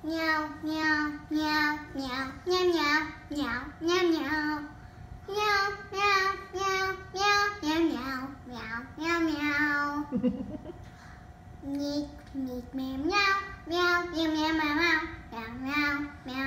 Meow, meow, meow, meow, meow, meow, meow, meow, meow. Meow, meow, meow, meow, meow, meow, meow, meow, meow. Meek, meek, meow, meow, meow, meow, meow, meow, meow, meow, meow.